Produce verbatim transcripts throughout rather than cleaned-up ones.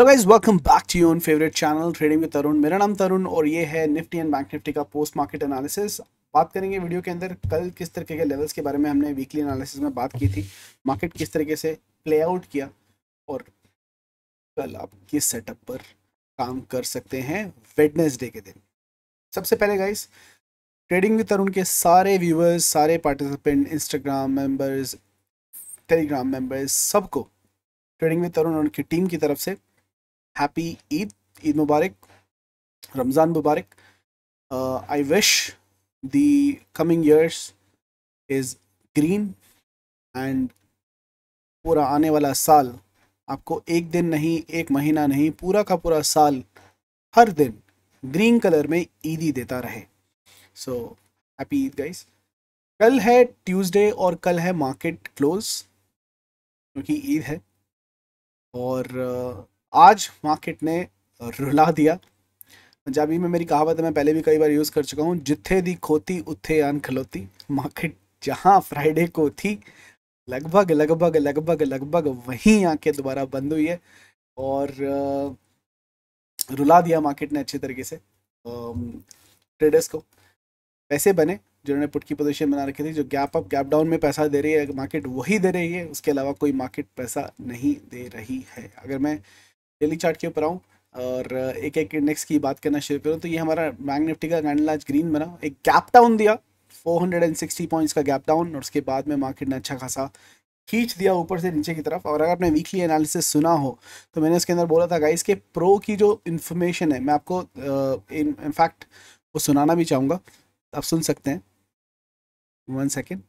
Hello guys, welcome back to your favourite channel trading with Tarun. मेरा नाम तरुण और ये है निफ्टी एंड बैंक निफ्टी का पोस्ट मार्केट एनालिसिस। बात करेंगे वीडियो के अंदर कल किस तरीके के लेवल्स के बारे में हमने वीकली एनालिसिस में बात की थी, मार्केट किस तरीके से प्ले आउट किया और कल आप किस सेटअप पर काम कर सकते हैं वेडनेसडे के दिन। सबसे पहले गाइस, ट्रेडिंग विद तरुण के सारे व्यूअर्स, सारे participant, Instagram members, Telegram members, सबको ट्रेडिंग विद तरुण और उनकी टीम की तरफ से हैप्पी ईद ईद मुबारक, रमज़ान मुबारक। I wish the coming years is green and पूरा आने वाला साल आपको एक दिन नहीं, एक महीना नहीं, पूरा का पूरा साल हर दिन ग्रीन कलर में ईदी देता रहे। So happy Eid guys. कल है ट्यूसडे और कल है मार्केट क्लोज क्योंकि ईद है और uh, आज मार्केट ने रुला दिया। पंजाबी में मेरी कहावत है, मैं पहले भी कई बार यूज़ कर चुका हूँ, जिथे दी खोती उत्थे आन खलोती। मार्केट जहाँ फ्राइडे को थी लगभग लगभग लगभग लगभग वहीं आके दोबारा बंद हुई है और रुला दिया मार्केट ने अच्छे तरीके से। ट्रेडर्स को पैसे बने जिन्होंने पुट की पोजीशन बना रखी थी। जो गैप अप गैप डाउन में पैसा दे रही है मार्केट वही दे रही है, उसके अलावा कोई मार्केट पैसा नहीं दे रही है। अगर मैं डेली चार्ट के ऊपर आऊँ और एक एक इंडेक्स की बात करना शुरू करूँ तो ये हमारा बैंक निफ्टी का कैंडल आज ग्रीन बना, एक गैप डाउन दिया चार सौ साठ पॉइंट्स का गैप डाउन और उसके बाद में मार्केट ने अच्छा खासा खींच दिया ऊपर से नीचे की तरफ। और अगर आपने वीकली एनालिसिस सुना हो तो मैंने इसके अंदर बोला था गाइस के प्रो की जो इन्फॉर्मेशन है मैं आपको इनफैक्ट वो सुनाना भी चाहूँगा, आप सुन सकते हैं। वन सेकेंड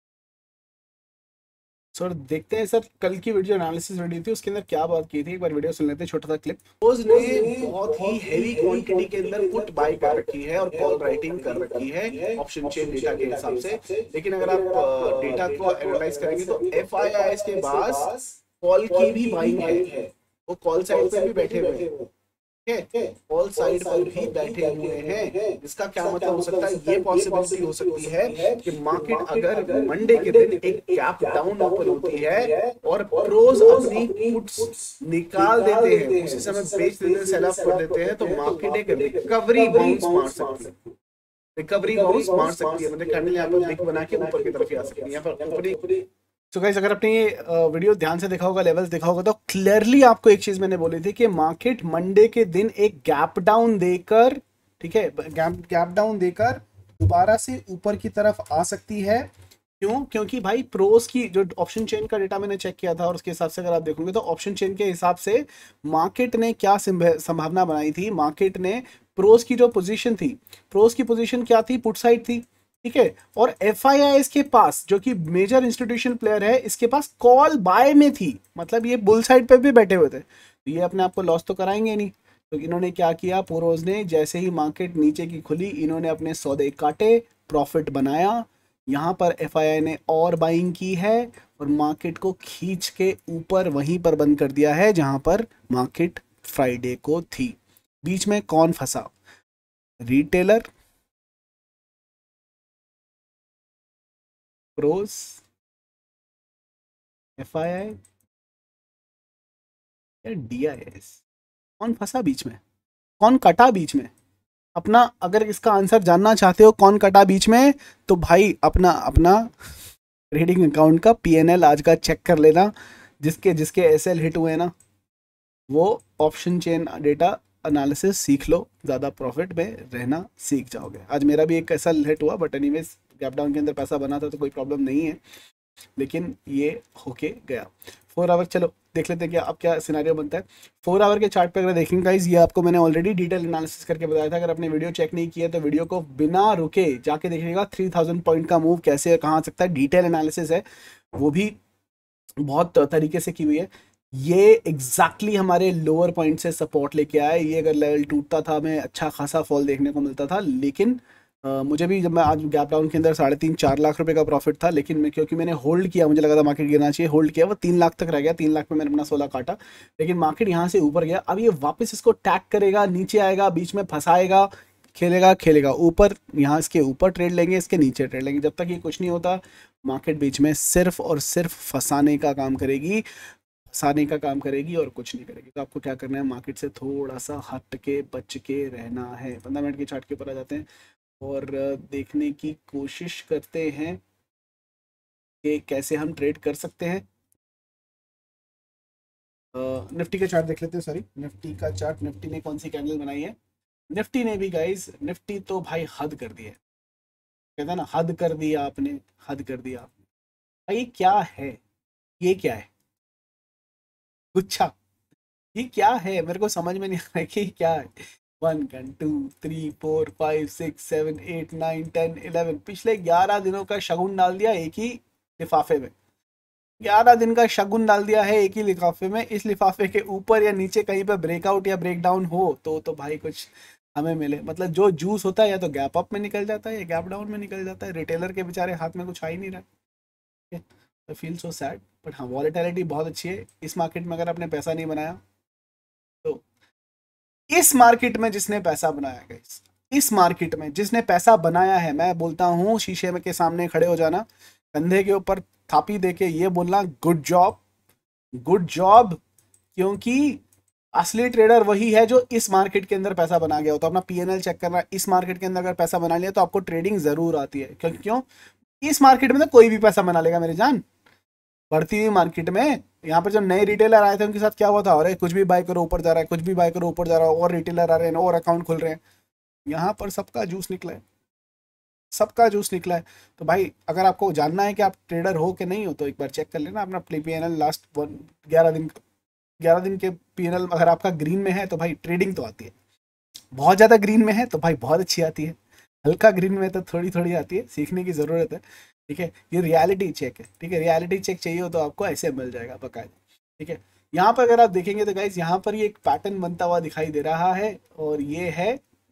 सर, देखते हैं सर कल की वीडियो एनालिसिस वीडियो थी उसके अंदर क्या बात की थी। एक बार वीडियो सुन लेते हैं, छोटा सा क्लिप। रोज ने बहुत ही हेवी क्वांटिटी के अंदर पुट बाय कर रखी है और कॉल राइटिंग कर रखी है ऑप्शन चेन डेटा के हिसाब से। लेकिन अगर आप डेटा को एनालाइज करेंगे तो एफ आई आई के पास कॉल की भी बाइंग है, वो कॉल साइड पे भी बैठे हुए हैं, कॉल साइड पर भी बैठे हुए हैं। इसका क्या मतलब हो सकता है? ये पॉसिबिलिटी हो सकती है कि मार्केट अगर मंडे के दिन एक गैप डाउन ओपन होती है और प्रोज अपनी पुट्स निकाल देते हैं, उसी समय बेच देते हैं, सेल ऑफ कर देते हैं, तो मार्केट एक रिकवरी बाउंस मार सकती है। रिकवरी बाउंस मार सकती है मतलब कैंडल यहाँ पर बिग बना के ऊपर की तरफ आ सकती है। यहाँ पर ऊपरी तो गाइस अगर आपने ये वीडियो ध्यान से देखा होगा, लेवल्स देखा होगा तो क्लियरली आपको एक चीज मैंने बोली थी कि मार्केट मंडे के दिन एक गैप डाउन देकर, ठीक है, गैप गैप डाउन देकर दोबारा से ऊपर की तरफ आ सकती है। क्यों? क्योंकि भाई प्रोस की जो ऑप्शन चेन का डेटा मैंने चेक किया था और उसके हिसाब से अगर आप देखोगे तो ऑप्शन चेन के हिसाब से मार्केट ने क्या संभावना बनाई थी, मार्केट ने प्रोस की जो पोजीशन थी, प्रोस की पोजीशन क्या थी? पुट साइड थी, ठीक है। और एफ आई आई के पास जो कि मेजर इंस्टीट्यूशन प्लेयर है, इसके पास कॉल बाय में थी, मतलब ये बुल साइड पे भी बैठे हुए थे, तो ये अपने आप को लॉस तो कराएंगे नहीं। तो इन्होंने क्या किया, प्रोज ने जैसे ही मार्केट नीचे की खुली इन्होंने अपने सौदे काटे, प्रॉफिट बनाया। यहाँ पर एफ आई आई ने और बाइंग की है और मार्केट को खींच के ऊपर वहीं पर बंद कर दिया है जहां पर मार्केट फ्राइडे को थी। बीच में कौन फंसा? Retailer, pros, F I I या डी आई एस? कौन फंसा बीच में? कौन कटा बीच में? अपना अगर इसका आंसर जानना चाहते हो कौन कटा बीच में, तो भाई अपना अपना ट्रेडिंग अकाउंट का पी एन एल आज का चेक कर लेना। जिसके जिसके एस एल हिट हुए ना वो ऑप्शन चेन डेटा एनालिसिस सीख लो, ज़्यादा प्रॉफिट में रहना सीख जाओगे। आज मेरा भी एक ऐसा हिट हुआ बट एनीवेज गैप डाउन के अंदर पैसा बना था तो कोई प्रॉब्लम नहीं है, लेकिन ये होके गया। फोर आवर चलो देख लेते हैं क्या अब क्या सिनेरियो बनता है। फोर आवर के चार्ट पे अगर देखेंगे गाइस, ये आपको मैंने ऑलरेडी डिटेल एनालिसिस करके बताया था। अगर आपने वीडियो चेक नहीं किया तो वीडियो को बिना रुके जाके देखिएगा। थ्री थाउजेंड पॉइंट का मूव कैसे कहाँ आ सकता है, डिटेल एनालिसिस है, वो भी बहुत तरीके से की हुई है। ये एग्जैक्टली exactly हमारे लोअर पॉइंट से सपोर्ट लेके आया। ये अगर लेवल टूटता था हमें अच्छा खासा फॉल देखने को मिलता था, लेकिन Uh, मुझे भी जब मैं आज गैप डाउन के अंदर साढ़े तीन चार लाख रुपए का प्रॉफिट था, लेकिन मैं क्योंकि मैंने होल्ड किया, मुझे लगा था मार्केट गिरना चाहिए, होल्ड किया, वो तीन लाख तक रह गया। तीन लाख में मैंने अपना सोलह काटा, लेकिन मार्केट यहाँ से ऊपर गया। अब ये वापस इसको टैग करेगा, नीचे आएगा, बीच में फंसाएगा, खेलेगा खेलेगा ऊपर, यहाँ इसके ऊपर ट्रेड लेंगे, इसके नीचे ट्रेड लेंगे। जब तक ये कुछ नहीं होता मार्केट बीच में सिर्फ और सिर्फ फंसाने का काम करेगी। फंसाने का काम करेगी और कुछ नहीं करेगी। तो आपको क्या करना है, मार्केट से थोड़ा सा हट के बच के रहना है। पंद्रह मिनट के चार्ट के ऊपर आ जाते हैं और देखने की कोशिश करते हैं कि कैसे हम ट्रेड कर सकते हैं। निफ्टी का चार्ट देख लेते हैं, सॉरी निफ्टी का चार्ट, निफ्टी ने कौन सी कैंडल बनाई है। निफ्टी ने भी गाइस, निफ्टी तो भाई हद कर दी है, कहता है ना हद कर दिया आपने, हद कर दिया आपने। भाई ये क्या है, ये क्या है, गुच्छा, ये क्या है, मेरे को समझ में नहीं आ रहा है कि ये क्या है। One one two three four five six seven eight nine ten eleven, पिछले ग्यारह दिनों का शगुन डाल दिया एक ही लिफाफे में। ग्यारह दिन का शगुन डाल दिया है एक ही लिफाफे में। इस लिफाफे के ऊपर या नीचे कहीं पर ब्रेकआउट या ब्रेकडाउन हो तो तो भाई कुछ हमें मिले। मतलब जो जूस होता है या तो गैप अप में निकल जाता है या गैप डाउन में निकल जाता है। रिटेलर के बेचारे हाथ में कुछ आ ही नहीं रहा है। I feel so sad. But हाँ, वॉलेटिलिटी बहुत अच्छी है इस मार्केट में। अगर आपने पैसा नहीं बनाया तो इस मार्केट में जिसने पैसा बनाया है, इस मार्केट में जिसने पैसा बनाया है, मैं बोलता हूँ शीशे में के सामने खड़े हो जाना, कंधे के ऊपर थापी देके ये बोलना गुड जॉब, गुड जॉब। क्योंकि असली ट्रेडर वही है जो इस मार्केट के अंदर पैसा बना गया हो। तो अपना पीएनएल चेक करना, इस मार्केट के अंदर अगर पैसा बना लिया तो आपको ट्रेडिंग जरूर आती है। क्यों क्यों इस मार्केट में तो कोई भी पैसा बना लेगा मेरी जान। बढ़ती हुई मार्केट में, यहाँ पर जब नए रिटेलर आए थे उनके साथ क्या हुआ था, अरे कुछ भी बाय करो ऊपर जा रहा है, कुछ भी बाय करो ऊपर जा रहा है, और रिटेलर आ रहे हैं और अकाउंट खुल रहे हैं। यहाँ पर सबका जूस निकला है, सबका जूस निकला है। तो भाई अगर आपको जानना है कि आप ट्रेडर हो कि नहीं हो तो एक बार चेक कर लेना अपना पीएनएल लास्ट वन ग्यारह दिन, ग्यारह दिन के पीएनएल। अगर आपका ग्रीन में है तो भाई ट्रेडिंग तो आती है, बहुत ज़्यादा ग्रीन में है तो भाई बहुत अच्छी आती है, हल्का ग्रीन में तो थोड़ी थोड़ी आती है, सीखने की ज़रूरत है। ठीक है, ये रियलिटी चेक है। ठीक है, रियलिटी चेक चाहिए हो तो आपको ऐसे मिल जाएगा बकायदा। ठीक है, यहाँ पर अगर आप देखेंगे तो गाइज यहाँ पर ये एक पैटर्न बनता हुआ दिखाई दे रहा है और ये है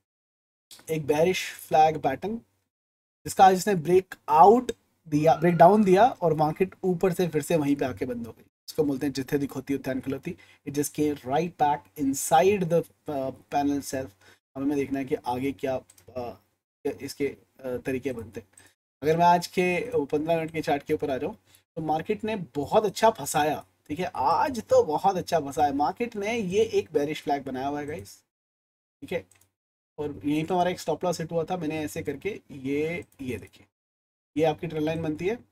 एक बेरिश फ्लैग पैटर्न, जिसका आज इसने ब्रेक आउट दिया, ब्रेक डाउन दिया और मार्केट ऊपर से फिर से वहीं पे आके बंद हो गई। इसको बोलते हैं जिथे दिखोती उत्थान खिलौती। It just came right back inside the panel self. हमें देखना है कि आगे क्या uh, इसके uh, तरीके बनते हैं। अगर मैं आज के पंद्रह मिनट के चार्ट के ऊपर आ जाऊँ तो मार्केट ने बहुत अच्छा फंसाया। ठीक है, आज तो बहुत अच्छा फंसा है मार्केट ने। ये एक बेरिश फ्लैग बनाया हुआ है गाइस। ठीक है, और यहीं पे हमारा एक स्टॉप लॉस हिट हुआ था। मैंने ऐसे करके ये ये देखिए, ये आपकी ट्रेंड लाइन बनती है।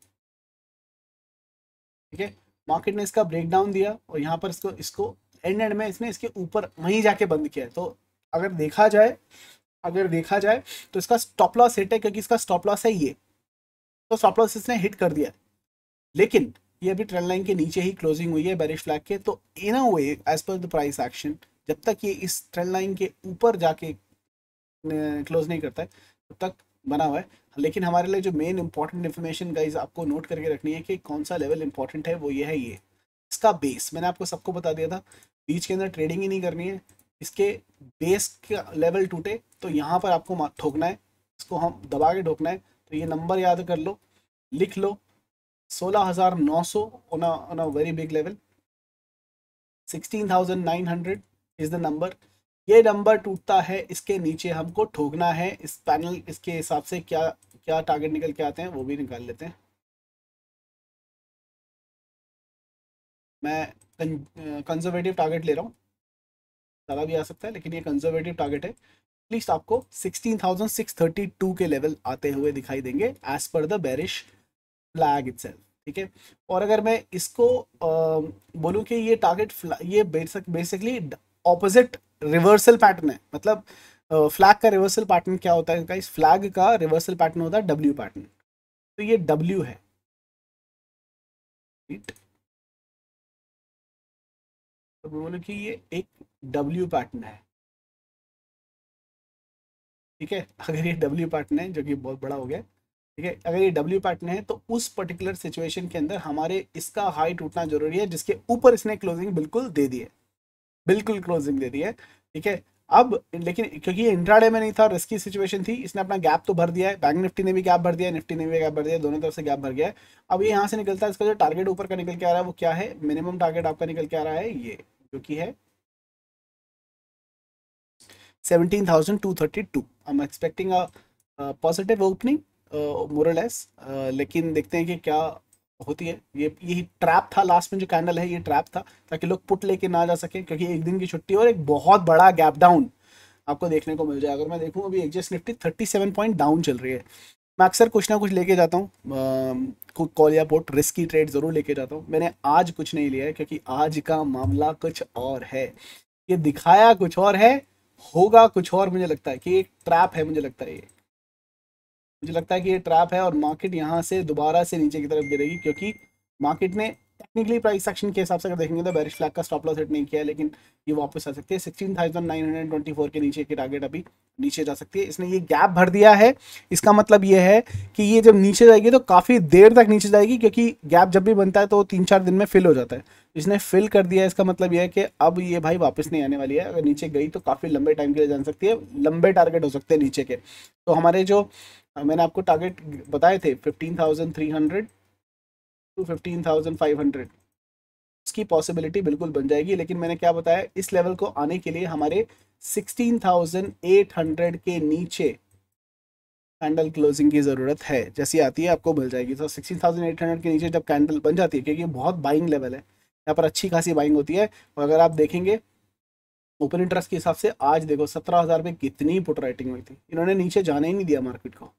ठीक है, मार्केट ने इसका ब्रेक डाउन दिया और यहाँ पर इसको इसको एंड एंड में इसने इसके ऊपर वहीं जाके बंद किया है। तो अगर देखा जाए अगर देखा जाए तो इसका स्टॉप लॉस हिट है, क्योंकि इसका स्टॉप लॉस है ये, तो स्टॉप लॉस इसने हिट कर दिया है। लेकिन ये अभी ट्रेंड लाइन के नीचे ही क्लोजिंग हुई है बेरिश फ्लैग के। तो in a way as per the price action, जब तक ये इस ट्रेंड लाइन के ऊपर जाके क्लोज नहीं करता है तब तक बना हुआ है। लेकिन हमारे लिए जो मेन इंपॉर्टेंट इन्फॉर्मेशन गाइज आपको नोट करके रखनी है कि कौन सा लेवल इंपॉर्टेंट है, वो ये है, ये इसका बेस। मैंने आपको सबको बता दिया था बीच के अंदर ट्रेडिंग ही नहीं करनी है। इसके बेस का लेवल टूटे तो यहाँ पर आपको ठोकना है, इसको हम दबा के ठोकना है। तो ये नंबर याद कर लो, लिख लो, सोलह हज़ार नौ सौ on on a very big level, sixteen thousand nine hundred is the number. ये नंबर टूटता है, इसके नीचे हमको ठोकना है। इस पैनल इसके हिसाब से क्या क्या टारगेट निकल के आते हैं वो भी निकाल लेते हैं। मैं कंजर्वेटिव टारगेट ले रहा हूँ, ज़्यादा भी आ सकता है लेकिन ये कंजर्वेटिव टारगेट है। एटलीस्ट आपको sixteen thousand six thirty two के लेवल आते हुए दिखाई देंगे as per the bearish flag itself. ठीक है, और अगर मैं इसको बोलूँ कि ये टारगेट ये basic basically opposite reversal pattern है। मतलब फ्लैग का रिवर्सल पैटर्न क्या होता है गाइस, फ्लैग का रिवर्सल पैटर्न होता है डब्ल्यू पैटर्न। तो ये डब्ल्यू है, तो बोलूँ कि ये एक डब्ल्यू पैटर्न है। ठीक है, अगर ये डब्ल्यू पैटर्न है जो कि बहुत बड़ा हो गया। ठीक है, अगर ये डब्ल्यू पैटर्न है तो उस पर्टिकुलर सिचुएशन के अंदर हमारे इसका हाई टूटना जरूरी है, जिसके ऊपर इसने क्लोजिंग बिल्कुल दे दी है, बिल्कुल क्लोजिंग दे दी है। ठीक है, अब लेकिन क्योंकि ये इंट्राडे में नहीं था, रिस्की सिचुएशन थी, इसने अपना गैप तो भर दिया है। बैंक निफ्टी ने भी गैप भर दिया है, निफ्टी ने भी गैप भर दिया है, दोनों तरफ से गैप भर गया है। अब ये यहाँ से निकलता है, इसका जो टारगेट ऊपर का निकल के आ रहा है वो क्या है, मिनिमम टारगेट आपका निकल के आ रहा है ये, जो कि है seventeen thousand two thirty two. I am expecting a positive opening more और लेस, लेकिन देखते हैं कि क्या होती है। ये यही ट्रैप था, लास्ट में जो कैंडल है ये ट्रैप था, ताकि लोग पुट लेके ना जा सके, क्योंकि एक दिन की छुट्टी और एक बहुत बड़ा गैप डाउन आपको देखने को मिल जाए। अगर मैं देखूं अभी exchange Nifty thirty seven point down चल रही है। मैं अक्सर कुछ ना कुछ लेके जाता हूँ, कुछ कॉल या पुट रिस्की ट्रेड जरूर लेके जाता हूँ। मैंने आज कुछ नहीं लिया है, क्योंकि आज का मामला कुछ और है। ये दिखाया कुछ और है, होगा कुछ और। मुझे लगता है कि एक ट्रैप है, मुझे लगता है ये मुझे लगता है कि ये ट्रैप है, और मार्केट यहाँ से दोबारा से नीचे की तरफ गिरेगी, क्योंकि मार्केट ने टेक्निकली प्राइस एक्शन के हिसाब से अगर देखेंगे तो बेरिश फ्लैग का स्टॉप लॉस हिट नहीं किया है, लेकिन ये वापस आ सकती है sixteen thousand nine hundred twenty four के नीचे की टारगेट अभी नीचे जा सकती है। इसने ये गैप भर दिया है, इसका मतलब ये है कि ये जब नीचे जाएगी तो काफ़ी देर तक नीचे जाएगी, क्योंकि गैप जब भी बनता है तो तीन चार दिन में फिल हो जाता है। इसने फिल कर दिया है, इसका मतलब यह है कि अब ये भाई वापस नहीं आने वाली है। अगर नीचे गई तो काफ़ी लंबे टाइम के लिए जान सकती है, लंबे टारगेट हो सकते हैं नीचे के। तो हमारे जो मैंने आपको टारगेट बताए थे fifteen thousand three hundred two fifteen thousand five hundred, इसकी पॉसिबिलिटी बिल्कुल बन जाएगी। लेकिन मैंने क्या बताया, इस लेवल को आने के लिए हमारे सिक्सटीन थाउजेंड एट हंड्रेड के नीचे कैंडल क्लोजिंग की ज़रूरत है। जैसी आती है आपको मिल जाएगी। तो सिक्सटीन थाउजेंड एट हंड्रेड के नीचे जब कैंडल बन जाती है, क्योंकि बहुत बाइंग लेवल है यहाँ पर, अच्छी खासी बाइंग होती है। और अगर आप देखेंगे ओपन इंटरेस्ट के हिसाब से, आज देखो सत्रह हज़ार पे कितनी पुट राइटिंग हुई थी। इन्होंने नीचे जाने ही नहीं दिया मार्केट को,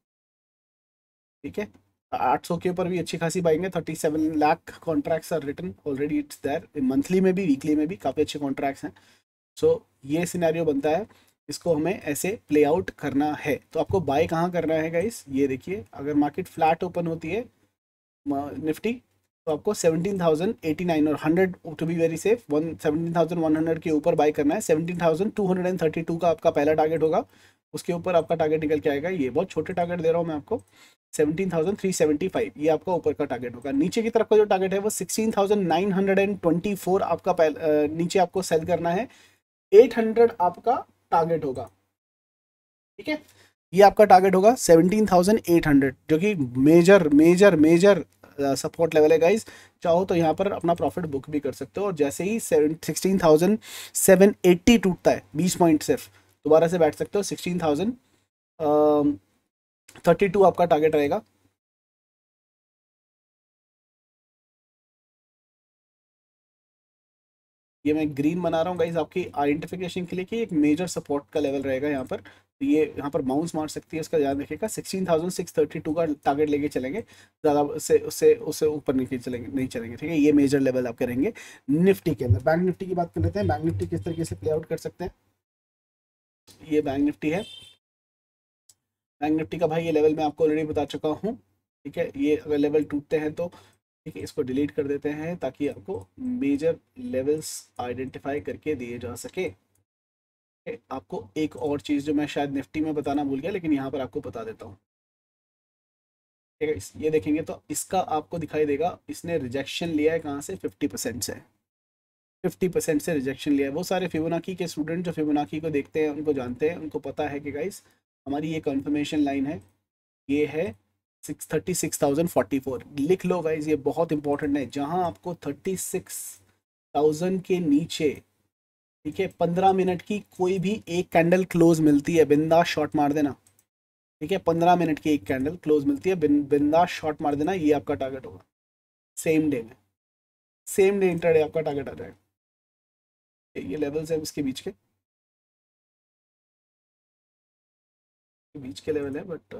ठीक है। आठ सौ के ऊपर भी अच्छी खासी बाइंग है। Thirty seven lakh contracts are written already, it's there. Monthly में भी वीकली में भी काफ़ी अच्छे कॉन्ट्रैक्ट्स हैं। सो so, ये सिनेरियो बनता है, इसको हमें ऐसे प्ले आउट करना है। तो आपको बाय कहाँ करना है गाइस, ये देखिए। अगर मार्केट फ्लैट ओपन होती है निफ्टी, तो आपको सेवनटीन थाउजेंड एटी नाइन और hundred to be very safe, one seventeen thousand one hundred के ऊपर बाय करना है। Seventeen thousand two hundred thirty two का आपका पहला टारगेट होगा, उसके ऊपर आपका टारगेट निकल के आएगा। ये बहुत छोटे टारगेट दे रहा हूँ मैं आपको, seventeen thousand three seventy five, ये आपका ऊपर का टारगेट होगा। नीचे की तरफ का जो टारगेट है वो sixteen thousand nine hundred twenty four आपका पहले नीचे आपको सेल करना है। एट हंड्रेड आपका टारगेट होगा, ठीक है। ये आपका टारगेट होगा सेवनटीन थाउजेंड एट हंड्रेड, जो कि major major major support level है गाइस। चाहो तो यहाँ पर अपना प्रॉफिट बुक भी कर सकते हो। और जैसे ही सिक्सटीन थाउजेंड सेवन एट्टी टूटता है, बीस पॉइंट सिर्फ, दोबारा से बैठ सकते हो। सिक्सटीन थाउजेंड थर्टी टू आपका टारगेट रहेगा। ये मैं ग्रीन बना रहा हूँ गाइज आपकी आइडेंटिफिकेशन के लिए, कि एक मेजर सपोर्ट का लेवल रहेगा यहाँ पर। तो ये यहाँ पर बाउंस मार सकती है, इसका ध्यान रखिएगा। Sixteen thousand six thirty two का टारगेट लेके चलेंगे, ज़्यादा उससे उससे उससे ऊपर नहीं चलेंगे नहीं चलेंगे ठीक है। ये मेजर लेवल आप करेंगे निफ्टी के अंदर। बैंक निफ्टी की बात कर लेते हैं। बैंक निफ्टी किस तरीके से प्ले आउट कर सकते हैं, ये बैंक निफ्टी है। बैंक निफ्टी का भाई ये लेवल मैं आपको ऑलरेडी बता चुका हूँ, ठीक है। ये अगर लेवल टूटते हैं तो ठीक है, इसको डिलीट कर देते हैं, ताकि आपको मेजर लेवल्स आइडेंटिफाई करके दिए जा सके। आपको एक और चीज़ जो मैं शायद निफ्टी में बताना भूल गया, लेकिन यहाँ पर आपको बता देता हूँ, ठीक है। ये देखेंगे तो इसका आपको दिखाई देगा, इसने रिजेक्शन लिया है कहाँ से, फिफ्टी परसेंट से। फिफ्टी परसेंट से रिजेक्शन लिया है। वो सारे फिबोनाची के स्टूडेंट जो फिबोनाची को देखते हैं, उनको जानते हैं, उनको पता है कि गाइस हमारी ये कंफर्मेशन लाइन है, ये है six thirty six thousand forty four. लिख लो गाइज, ये बहुत इंपॉर्टेंट है। जहां आपको थर्टी सिक्स थाउजेंड के नीचे, ठीक है, पंद्रह मिनट की कोई भी एक कैंडल क्लोज मिलती है, बिंदास शॉट मार देना, ठीक है। पंद्रह मिनट की एक कैंडल क्लोज मिलती है, बिन बिंदास शॉट मार देना, ये आपका टारगेट होगा। सेम डे में, सेम डे इंटरडे आपका टारगेट आ जाएगा। ये लेवल्स है उसके बीच के बीच के लेवल है, बट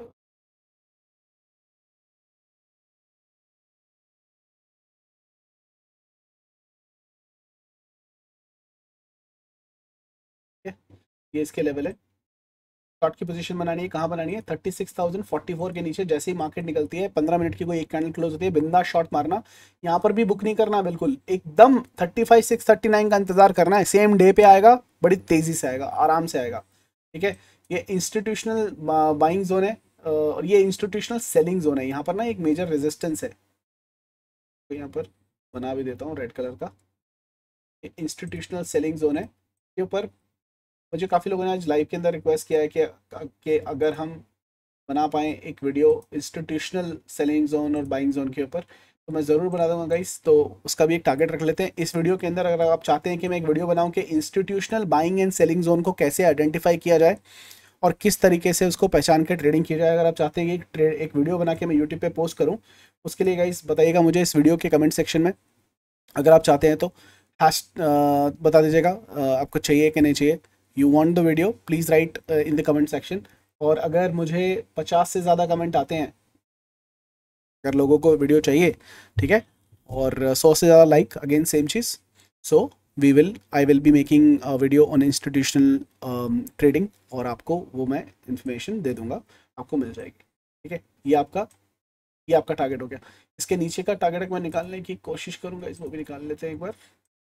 ये इसके लेवल है। शॉर्ट की पोजीशन बनानी है, कहाँ बनानी है, thirty six thousand forty four के नीचे। जैसे ही मार्केट निकलती है, पंद्रह मिनट की कोई एक कैंडल क्लोज होती है, बिंदास शॉट मारना। यहाँ पर भी बुक नहीं करना, बिल्कुल एकदम thirty five six thirty nine का इंतजार करना है। सेम डे पे आएगा, बड़ी तेजी से आएगा, आराम से आएगा, ठीक है। ये इंस्टीट्यूशनल बाइंग जोन है और ये इंस्टीट्यूशनल सेलिंग जोन है। यहाँ पर ना एक मेजर रेजिस्टेंस है, तो यहाँ पर बना भी देता हूँ रेड कलर का। इंस्टीट्यूशनल सेलिंग जोन है के ऊपर। मुझे काफ़ी लोगों ने आज लाइव के अंदर रिक्वेस्ट किया है कि कि अगर हम बना पाएँ एक वीडियो इंस्टीट्यूशनल सेलिंग जोन और बाइंग जोन के ऊपर, तो मैं ज़रूर बना दूंगा गाइस। तो उसका भी एक टारगेट रख लेते हैं इस वीडियो के अंदर। अगर आप चाहते हैं कि मैं एक वीडियो बनाऊं कि institutional buying and selling zone को कैसे आइडेंटिफाई किया जाए और किस तरीके से उसको पहचान के ट्रेडिंग की जाए, अगर आप चाहते हैं कि एक ट्रेड एक वीडियो बना के मैं यूट्यूब पे पोस्ट करूं, उसके लिए गाइस बताइएगा मुझे इस वीडियो के कमेंट सेक्शन में, अगर आप चाहते हैं तो हैश बता दीजिएगा आपको चाहिए कि नहीं चाहिए। You want the video, please write in the comment section. और अगर मुझे पचास से ज़्यादा कमेंट आते हैं, अगर लोगों को वीडियो चाहिए, ठीक है, और सौ से ज़्यादा लाइक, अगेन सेम चीज़, so we will I will be making video on institutional trading, और आपको वो मैं इंफॉर्मेशन दे दूंगा, आपको मिल जाएगी, ठीक है। ये आपका ये आपका टारगेट हो गया। इसके नीचे का टारगेट मैं निकालने की कोशिश करूंगा, इसको भी निकाल लेते हैं एक बार।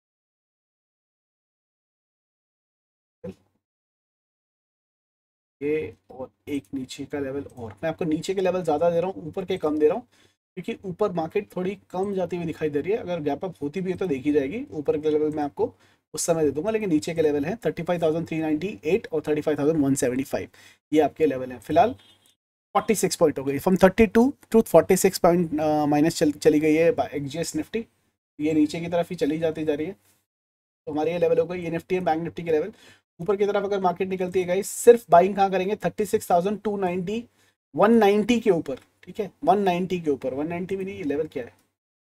ये और एक नीचे का लेवल, और मैं आपको नीचे के लेवल ज़्यादा दे रहा हूँ, ऊपर के कम दे रहा हूँ, क्योंकि ऊपर मार्केट थोड़ी कम जाती हुई दिखाई दे रही है। अगर गैप अप होती भी है तो देखी जाएगी, ऊपर के लेवल मैं आपको उस समय दे दूंगा, लेकिन नीचे के लेवल है thirty five thousand three ninety eight और thirty five thousand one seventy five, ये आपके लेवल हैं। फिलहाल फोर्टी सिक्स पॉइंट हो गई, from thirty two to forty six point minus चल चली गई है एक्सजीएस निफ्टी, ये नीचे की तरफ ही चली जाती जा रही है। तो हमारे ये लेवल हो गई, ये निफ्टी एंड बैंक निफ्टी के लेवल। ऊपर की तरफ अगर मार्केट निकलती है गाइस, सिर्फ बाइंग कहाँ करेंगे, thirty six thousand two ninety one ninety के ऊपर, ठीक है, वन नाइन्टी के ऊपर, वन नाइन्टी भी नहीं, ये लेवल क्या है,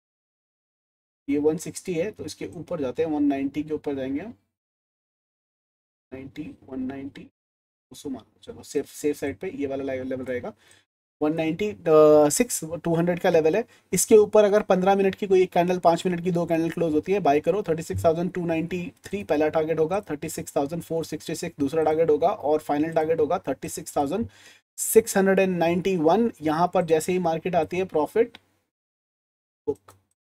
ये वन सिक्सटी है, तो इसके ऊपर जाते हैं, वन नाइन्टी के ऊपर जाएंगे हम, नाइन्टी वन नाइन्टी उसको मानो, चलो सेफ सेफ साइड पे ये वाला लेवल रहेगा, one ninety six two hundred का लेवल है। इसके ऊपर अगर पंद्रह मिनट की कोई एक कैंडल, पाँच मिनट की दो कैंडल क्लोज होती है, बाय करो। Thirty six thousand two ninety three पहला टारगेट होगा, thirty six thousand four sixty six दूसरा टारगेट होगा, और फाइनल टारगेट होगा thirty six thousand six hundred ninety one. यहाँ पर जैसे ही मार्केट आती है, प्रॉफिट बुक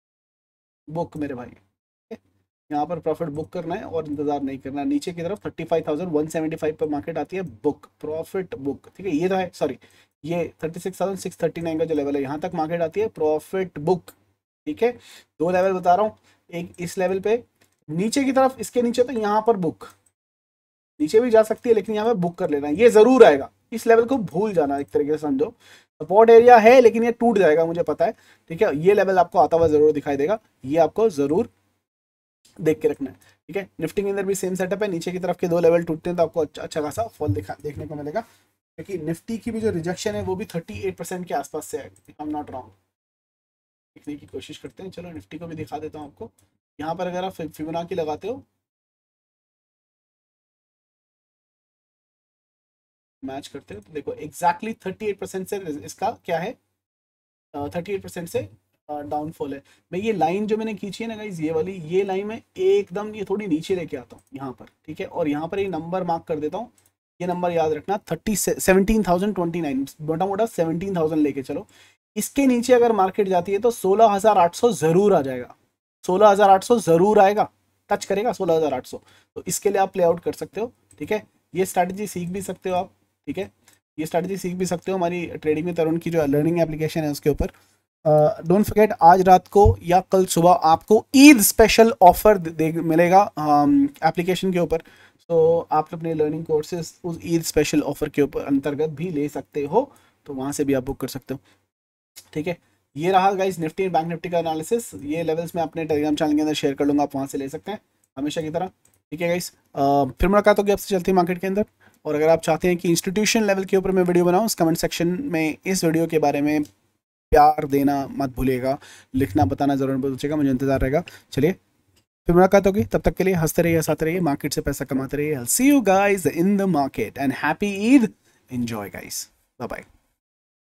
बुक मेरे भाई, यहाँ पर प्रॉफिट बुक करना है और इंतजार नहीं करना। नीचे की तरफ thirty five thousand one seventy five पर मार्केट आती है, बुक प्रॉफिट बुक, ठीक है, ये तो है, सॉरी ये thirty six thousand six thirty nine का जो लेवल है, यहाँ तक मार्केट आती है, प्रॉफिट बुक, ठीक है। दो लेवल बता रहा हूँ, एक इस लेवल पे, नीचे की तरफ, इसके नीचे तो यहाँ पर बुक, नीचे भी जा सकती है, लेकिन यहाँ पे बुक कर लेना, ये जरूर आएगा, इस लेवल को भूल जाना, एक तरीके से समझो सपोर्ट एरिया है, लेकिन ये टूट जाएगा, मुझे पता है, ठीक है। ये लेवल आपको आता हुआ जरूर दिखाई देगा, ये आपको जरूर देख के रखना है, ठीक है। निफ्टी के अंदर भी सेम सेटअप है, नीचे की तरफ के दो लेवल टूटते हैं तो आपको अच्छा अच्छा खासा फॉल दिखा देखने को मिलेगा, क्योंकि निफ्टी की भी जो रिजेक्शन है वो भी थर्टी एट परसेंट के आसपास से है, आई एम नॉट रॉन्ग। देखने की कोशिश करते हैं, चलो निफ्टी को भी दिखा देता हूँ आपको। यहाँ पर अगर आप फिबोनाची लगाते हो, मैच करते हो, तो देखो एग्जैक्टली थर्टी एट परसेंट से इसका क्या है, थर्टी एट परसेंट से डाउनफॉल है। मैं ये लाइन जो मैंने खींची है ना गाइज, ये वाली, ये लाइन में एकदम ये थोड़ी नीचे लेके आता हूँ यहाँ पर, ठीक है, और यहाँ पर एक नंबर मार्क कर देता हूँ, ये नंबर याद रखना, thirty seventeen thousand twenty nine, मोटा मोटा सेवनटीन थाउजेंड लेके चलो। इसके नीचे अगर मार्केट जाती है तो सोलह हजार आठ सौ जरूर आ जाएगा, सोलह हजार आठ सौ जरूर आएगा, टच करेगा सोलह हजार आठ सौ। तो इसके लिए आप प्ले आउट कर सकते हो, ठीक है, ये स्ट्रैटेजी सीख भी सकते हो आप, ठीक है, ये स्ट्रैटेजी सीख भी सकते हो हमारी ट्रेडिंग में तरुण की जो लर्निंग एप्लीकेशन है उसके ऊपर। डोंट फॉरगेट, आज रात को या कल सुबह आपको ईद स्पेशल ऑफर मिलेगा एप्लीकेशन के ऊपर, तो आप अपने लर्निंग कोर्सेज उस ईद स्पेशल ऑफर के ऊपर अंतर्गत भी ले सकते हो, तो वहाँ से भी आप बुक कर सकते हो, ठीक है। ये रहा गाइस निफ्टी बैंक निफ्टी का एनालिसिस, ये लेवल्स मैं अपने टेलीग्राम चैनल के अंदर शेयर कर लूँगा, आप वहाँ से ले सकते हैं हमेशा की तरह, ठीक है गाइस। फिर मुलाकात होगी आपसे चलती मार्केट के अंदर, और अगर आप चाहते हैं कि इंस्टीट्यूशन लेवल के ऊपर मैं वीडियो बनाऊँ, उस कमेंट सेक्शन में इस वीडियो के बारे में प्यार देना मत भूलिएगा, लिखना बताना जरूर पूछेगा, मुझे इंतजार रहेगा। चलिए फिर मुलाकात होगी, तब तक के लिए हंसते रहिए, हंसाते रहिए, मार्केट से पैसा कमाते रहिए। I'll see you guys in the market and happy Eid, enjoy guys, bye bye।